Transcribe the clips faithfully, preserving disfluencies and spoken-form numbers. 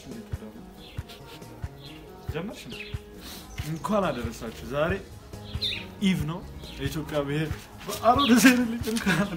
እንዴት ነው ጀመርሽ እንኳን አደረሳችሁ ዛሬ ኢቭ ነው የኢትዮጵያ ብሔር በአሮ ደሰልልኝ እንኳን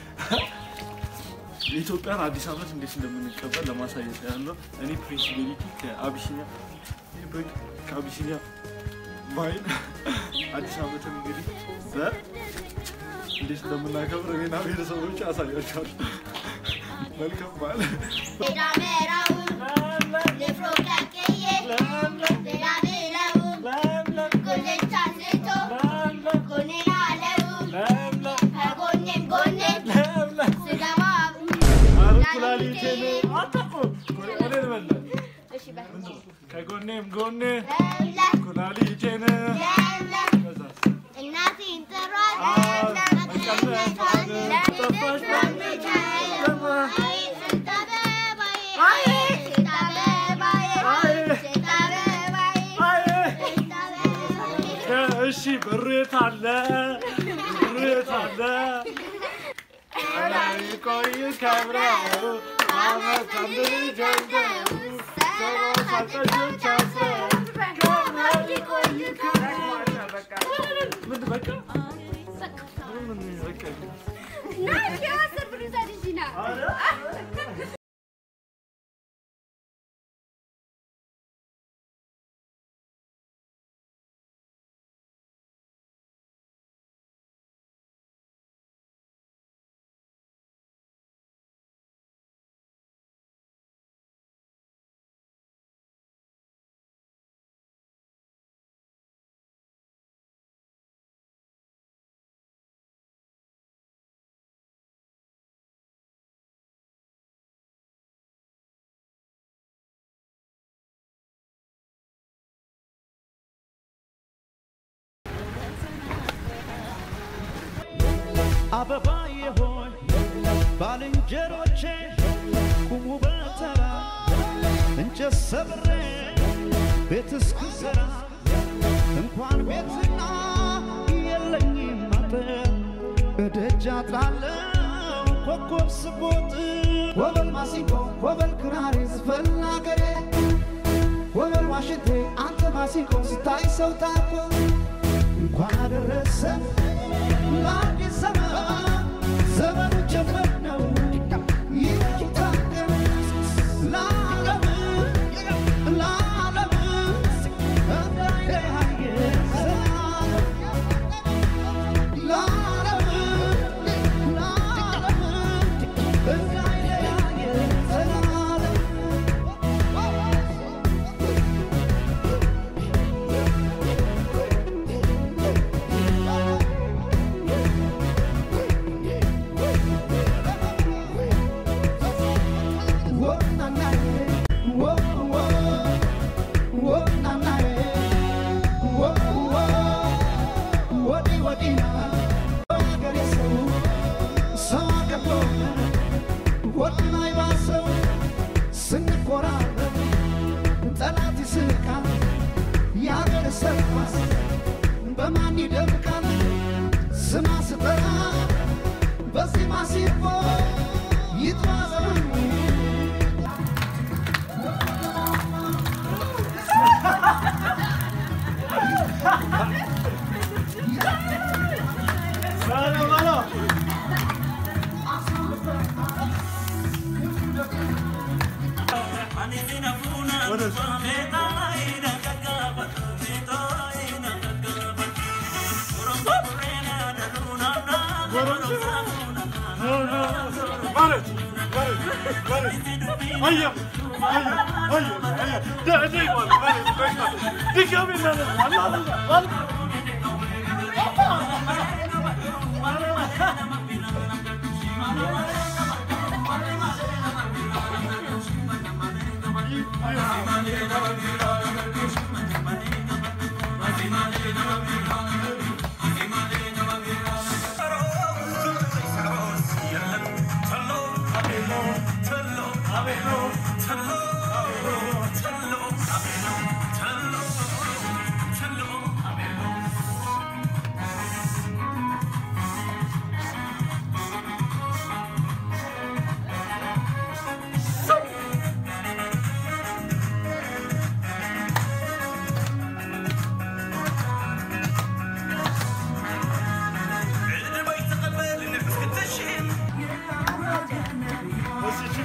የኢትዮጵያ አዲስ አመት እንዴት እንደምንቀበል ለማሳየት ያለው እኔ ፕሪንሲቢሊቲ ከአቢሲኒያ ይበቅ ከአቢሲኒያ ባይ አዲስ አመት እንግዲህ በ እንዴት እንደምናከብር እኔና ቤተሰቦቼ አሳያችኋለሁ መልካም በዓል ዳሜራው ለፍሮካከየ ለዳሜራው ኮሌቻሴቶ ኮኔናለው ጎኔም ጎኔም ስጋማ አርኩላሊቴ አጣቆ ኮኔን በለ እሺ በል ከጎኔም ጎኔ ኩላሊቴ እናቴ እንተሯል እሺ ብሬት አለ ብሬት አለ አላይ ቆይ ከብራው አመት አንድሪ ጀንደው ሰው ሳይጠጆች ከብራው ቆይ ከብራው በቃ ምን በቃ ምን በቃ ና ያሰር ብሩዛ ዲና አበባዬ ሆይ ባልንጀሮቼ ቁሙ በተራ እንጨት ሰብሬ ቤት እስክሰራ እንኳን ቤትና የለኝም አጥር እደጃ ጥላለሁ ኮከብ ስቦጥ ወበል ማሲንቆ ወበል ክራር ዝፈን አገሬ ወበል ዋሽንቴ አንተ ማሲንቆ ስታይ ሰው ታኮ እንኳን አደረሰን ለአዲስ ዘመን ዘመኑ ጀመር ነው ይታደም ለዓለም ለዓለም እንዳይለያየ ዘላለም ለዓለም ለዓለም እንዳይለያየ ዘላለም በማን ይደምቃል ስማ ስጠራ በዚህ ማሲፎ ይጥማዘን Vale, vale. What is No, no. Vale, vale, vale. Hayır, hayır, hayır, hayır. De, de, vale, vale, bekle. Dikkat edin lan. Allah Allah. Vale.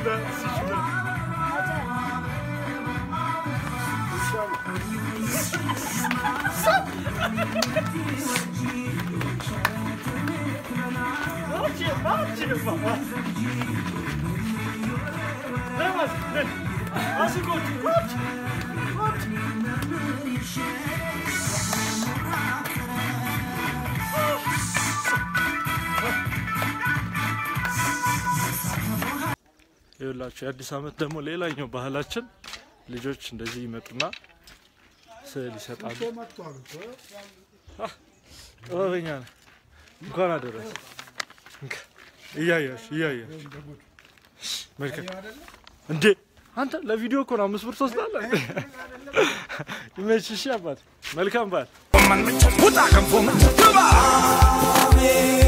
ይኸውላችሁ የአዲስ አመት ደግሞ ሌላኛው ባህላችን ልጆች እንደዚህ ይመጡና ስዕል ይሰጣሉ። አህ ወበኛ እንኳን አደረሰ እያያሽ እያያሽ መልካም እንዴ አንተ ለቪዲዮ እኮ ነው አምስት ብር ትወስዳለህ ይመችሽ አባት መልካም በዓል